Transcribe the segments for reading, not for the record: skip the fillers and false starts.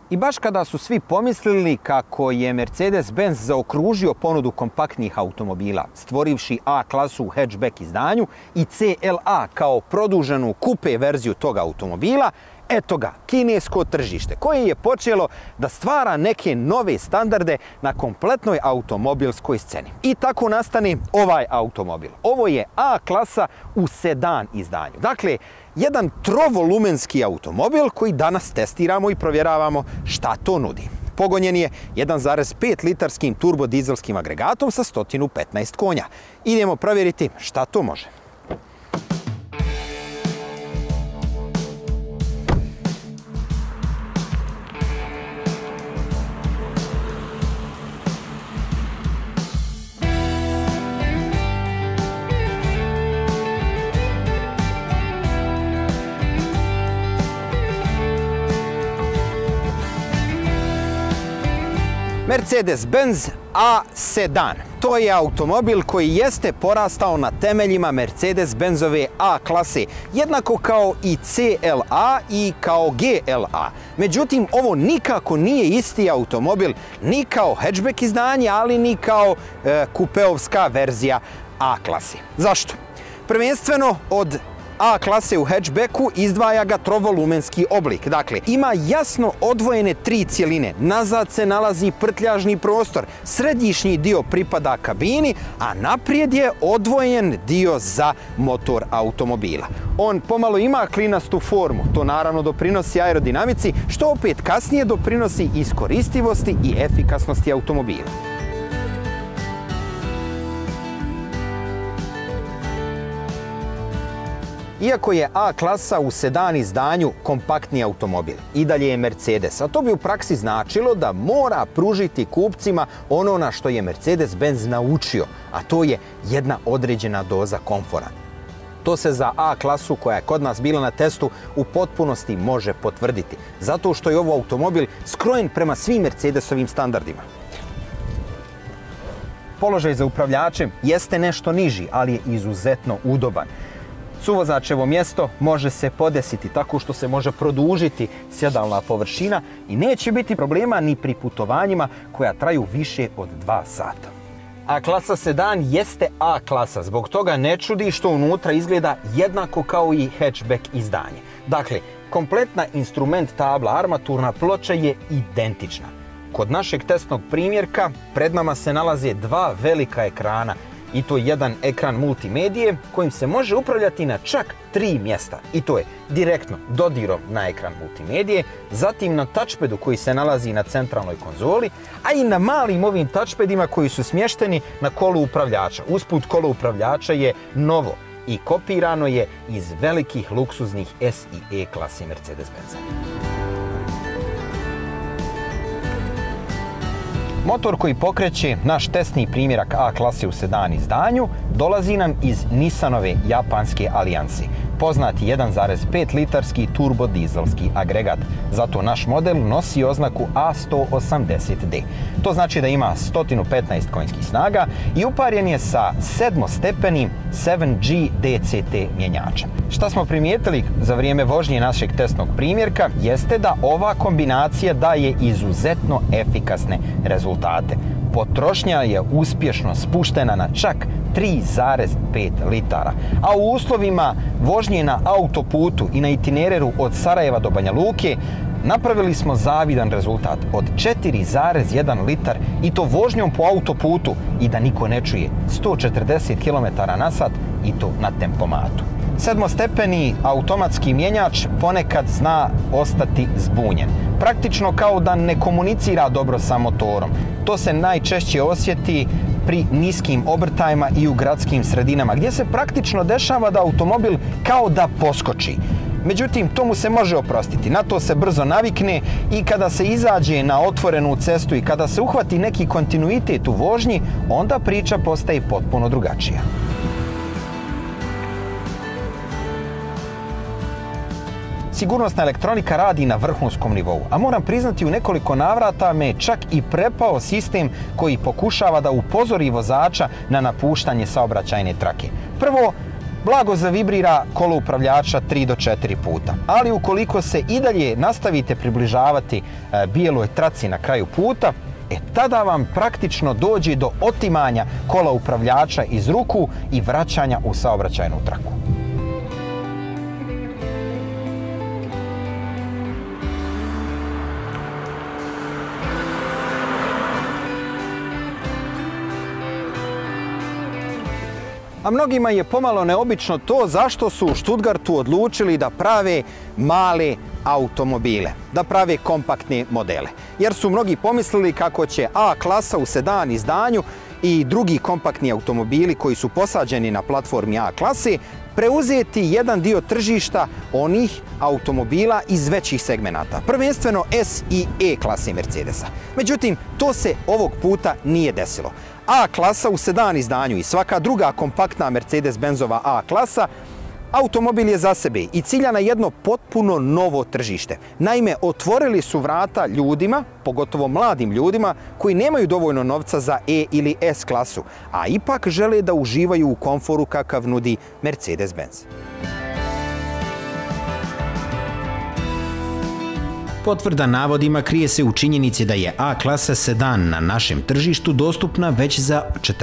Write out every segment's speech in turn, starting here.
I baš kada su svi pomislili kako je Mercedes-Benz zaokružio ponudu kompaktnih automobila, stvorivši A klasu u hatchback izdanju i CLA kao produženu kupe verziju tog automobila, eto ga, kinesko tržište koje je počelo da stvara neke nove standarde na kompletnoj automobilskoj sceni. I tako nastane ovaj automobil. Ovo je A klasa u sedan izdanju. Dakle, jedan trovolumenski automobil koji danas testiramo i provjeravamo šta to nudi. Pogonjen je 1,5 litarskim turbodizelskim agregatom sa 115 konja. Idemo provjeriti šta to može. Mercedes-Benz A sedan. To je automobil koji jeste porastao na temeljima Mercedes-Benzove A klase, jednako kao i CLA i kao GLA. Međutim, ovo nikako nije isti automobil ni kao hatchback izdanje, ali ni kao kupeovska verzija A klase. Zašto? Prvenstveno od A klase u hatchbacku izdvaja ga trovolumenski oblik. Dakle, ima jasno odvojene tri cjeline. Nazad se nalazi prtljažni prostor, središnji dio pripada kabini, a naprijed je odvojen dio za motor automobila. On pomalo ima klinastu formu, to naravno doprinosi aerodinamici, što opet kasnije doprinosi iskoristivosti i efikasnosti automobila. Iako je A klasa u sedan izdanju kompaktni automobil, i dalje je Mercedes, a to bi u praksi značilo da mora pružiti kupcima ono na što je Mercedes-Benz naučio, a to je jedna određena doza komfora. To se za A klasu koja je kod nas bila na testu u potpunosti može potvrditi, zato što je ovo automobil skrojen prema svim Mercedesovim standardima. Položaj za upravljačem jeste nešto niži, ali je izuzetno udoban. Suvozačevo mjesto može se podesiti tako što se može produžiti sjedalna površina i neće biti problema ni pri putovanjima koja traju više od 2 sata. A klasa sedan jeste A klasa, zbog toga ne čudi što unutra izgleda jednako kao i hatchback izdanje. Dakle, kompletna instrument tabla armaturna ploča je identična. Kod našeg testnog primjerka pred nama se nalaze dva velika ekrana, i to jedan ekran multimedije kojim se može upravljati na čak 3 mjesta. I to je direktno dodirom na ekran multimedije, zatim na touchpadu koji se nalazi na centralnoj konzoli, a i na malim ovim touchpadima koji su smješteni na kolu upravljača. Usput, kolo upravljača je novo i kopirano je iz velikih luksuznih S i E klase Mercedes-Benza. Motor koji pokreće naš testni primjerak A klase u sedan izdanju dolazi nam iz Nissanove japanske alijanse. Poznati 1,5 litarski turbodizelski agregat. Zato naš model nosi oznaku A180D. To znači da ima 115 konjskih snaga i uparjen je sa 7-stepenim 7G DCT mjenjačem. Šta smo primijetili za vrijeme vožnje našeg testnog primjerka jeste da ova kombinacija daje izuzetno efikasne rezultate. Potrošnja je uspješno spuštena na čak 3,5 litara. A u uslovima vožnje na autoputu i na itinereru od Sarajeva do Banja Luke napravili smo zavidan rezultat od 4,1 litar i to vožnjom po autoputu i da niko ne čuje, 140 km/h i to na tempomatu. 7-stepeni automatski mjenjač ponekad zna ostati zbunjen. Praktično kao da ne komunicira dobro sa motorom. To se najčešće osjeti pri niskim obrtajima i u gradskim sredinama, gdje se praktično dešava da automobil kao da poskoči. Međutim, to mu se može oprostiti, na to se brzo navikne i kada se izađe na otvorenu cestu i kada se uhvati neki kontinuitet u vožnji, onda priča postaje potpuno drugačija. Sigurnosna elektronika radi na vrhunskom nivou, a moram priznati u nekoliko navrata me čak i prepao sistem koji pokušava da upozori vozača na napuštanje saobraćajne trake. Prvo, blago zavibrira kolo upravljača 3 do 4 puta. Ali ukoliko se i dalje nastavite približavati bijeloj traci na kraju puta, tada vam praktično dođe do otimanja kola upravljača iz ruku i vraćanja u saobraćajnu traku. A mnogima je pomalo neobično to zašto su u Stuttgartu odlučili da prave male automobile, da prave kompaktne modele. Jer su mnogi pomislili kako će A klasa u sedan izdanju i drugi kompaktni automobili koji su posađeni na platformi A klase preuzeti jedan dio tržišta onih automobila iz većih segmenata, prvenstveno S i E klase Mercedesa. Međutim, to se ovog puta nije desilo. A klasa u sedan izdanju i svaka druga kompaktna Mercedes-Benzova A klasa automobil je za sebe i cilja na jedno potpuno novo tržište. Naime, otvorili su vrata ljudima, pogotovo mladim ljudima, koji nemaju dovoljno novca za E ili S klasu, a ipak žele da uživaju u komforu kakav nudi Mercedes-Benz. Potvrda navodima krije se u činjenici da je A klasa sedan na našem tržištu dostupna već za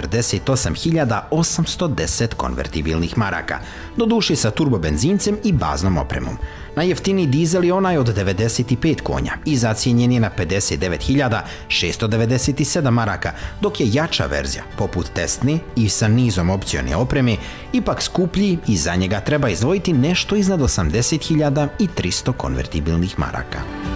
48.810 konvertibilnih maraka, doduše sa turbobenzincem i baznom opremom. Najjeftiniji dizel je onaj od 95 konja i zacijenjen je na 59.697 maraka, dok je jača verzija, poput Tesne i sa nizom opcione opreme, ipak skuplji i za njega treba izdvojiti nešto iznad 80.300 konvertibilnih maraka.